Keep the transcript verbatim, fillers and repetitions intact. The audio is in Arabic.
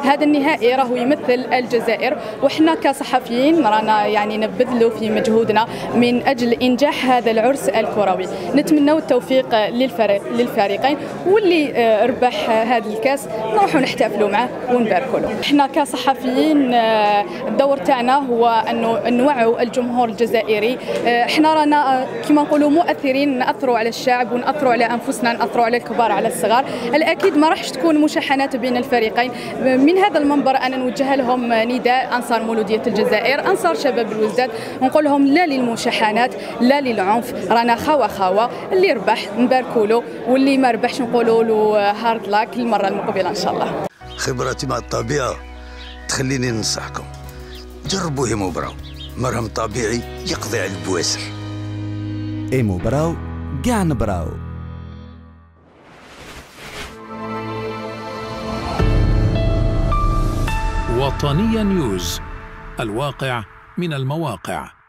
هذا النهائي راهو يمثل الجزائر، وحنا كصحفيين رانا يعني نبذلوا في مجهودنا من أجل إنجاح هذا العرس الكروي. نتمنوا التوفيق للفريق للفريقين، واللي ربح هذا الكاس نروحوا نحتفلوا معه ونباركوا له. احنا كصحفيين الدور تاعنا هو انه نوعوا الجمهور الجزائري. احنا رانا كما نقولوا مؤثرين، ناثروا على الشعب وناثروا على انفسنا، ناثروا على الكبار على الصغار. الاكيد ما راحش تكون مشاحنات بين الفريقين. من هذا المنبر انا نوجه لهم نداء، انصار مولوديه الجزائر، انصار شباب الوزداد، ونقول لهم لا للمشاحنات لا للعنف، رانا خاوه خاوه. اللي ربح نباركوا له، واللي ما ربحش نقولوا له هارد لاك المره المقبله ان شاء الله. خبرتي مع الطبيعه تخليني ننصحكم جربوا هيمو براو، مرهم طبيعي يقضي على البواسر. هيمو براو كاع نبراو. وطنية نيوز، الواقع من المواقع.